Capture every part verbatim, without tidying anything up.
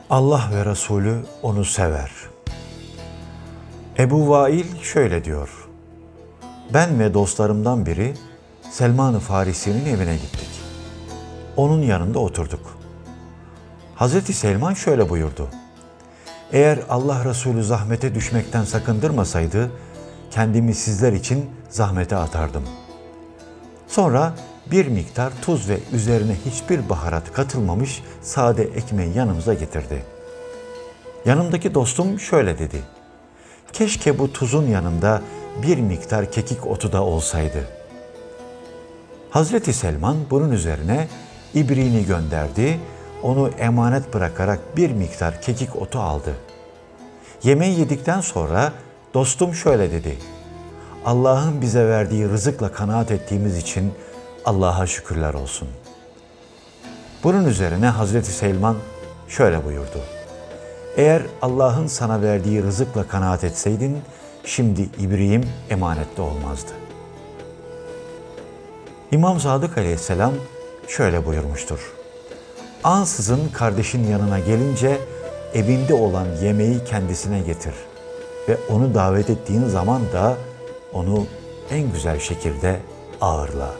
Allah ve Resulü onu sever. Ebu Vail şöyle diyor: Ben ve dostlarımdan biri Selman-ı Farisi'nin evine gittik. Onun yanında oturduk. Hazreti Selman şöyle buyurdu: Eğer Allah Resulü zahmete düşmekten sakındırmasaydı, kendimi sizler için zahmete atardım. Sonra bir miktar tuz ve üzerine hiçbir baharat katılmamış sade ekmeği yanımıza getirdi. Yanımdaki dostum şöyle dedi: Keşke bu tuzun yanında bir miktar kekik otu da olsaydı. Hazreti Selman bunun üzerine ibriğini gönderdi, onu emanet bırakarak bir miktar kekik otu aldı. Yemeği yedikten sonra dostum şöyle dedi: Allah'ın bize verdiği rızıkla kanaat ettiğimiz için Allah'a şükürler olsun. Bunun üzerine Hazreti Selman şöyle buyurdu: Eğer Allah'ın sana verdiği rızıkla kanaat etseydin, şimdi ibriğim emanette olmazdı. İmam Sadık Aleyhisselam şöyle buyurmuştur: Ansızın kardeşin yanına gelince evinde olan yemeği kendisine getir ve onu davet ettiğin zaman da onu en güzel şekilde ağırla.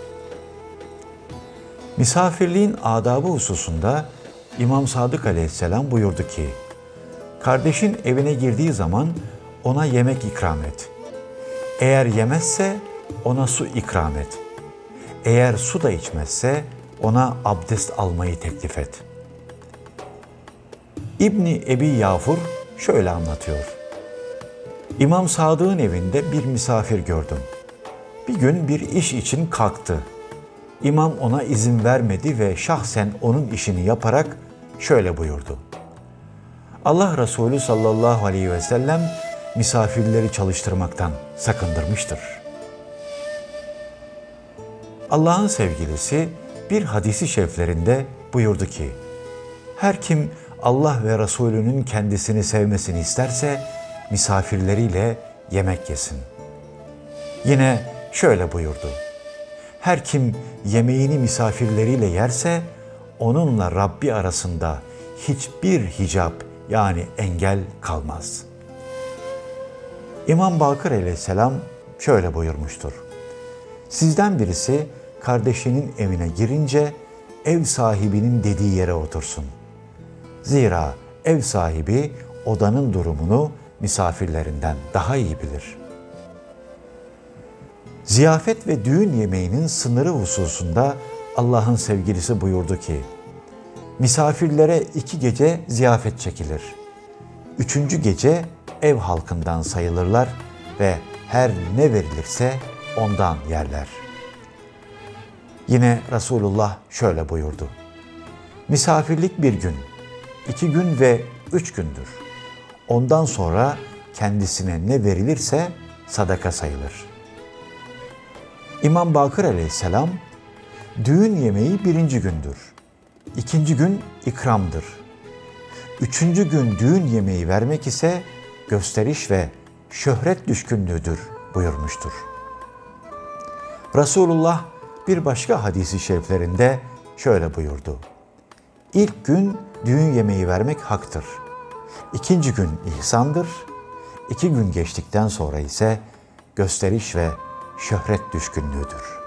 Misafirliğin adabı hususunda İmam Sadık Aleyhisselam buyurdu ki, kardeşin evine girdiği zaman ona yemek ikram et. Eğer yemezse ona su ikram et. Eğer su da içmezse ona abdest almayı teklif et. İbni Ebi Yafur şöyle anlatıyor: İmam Sadık'ın evinde bir misafir gördüm. Bir gün bir iş için kalktı. İmam ona izin vermedi ve şahsen onun işini yaparak şöyle buyurdu: Allah Resulü sallallahu aleyhi ve sellem misafirleri çalıştırmaktan sakındırmıştır. Allah'ın sevgilisi bir hadisi şeriflerinde buyurdu ki, her kim Allah ve Resulünün kendisini sevmesini isterse misafirleriyle yemek yesin. Yine şöyle buyurdu: her kim yemeğini misafirleriyle yerse onunla Rabbi arasında hiçbir hicap yani engel kalmaz. İmam Bakır Aleyhisselam şöyle buyurmuştur: Sizden birisi kardeşinin evine girince ev sahibinin dediği yere otursun. Zira ev sahibi odanın durumunu misafirlerinden daha iyi bilir. Ziyafet ve düğün yemeğinin sınırı hususunda Allah'ın sevgilisi buyurdu ki, misafirlere iki gece ziyafet çekilir. Üçüncü gece ev halkından sayılırlar ve her ne verilirse ondan yerler. Yine Resulullah şöyle buyurdu: misafirlik bir gün, iki gün ve üç gündür. Ondan sonra kendisine ne verilirse sadaka sayılır. İmam Bakır Aleyhisselam, düğün yemeği birinci gündür. İkinci gün ikramdır. Üçüncü gün düğün yemeği vermek ise gösteriş ve şöhret düşkünlüğüdür buyurmuştur. Resulullah bir başka hadisi şeriflerinde şöyle buyurdu: İlk gün düğün yemeği vermek haktır. İkinci gün ihsandır. İki gün geçtikten sonra ise gösteriş ve şöhret düşkünlüğüdür.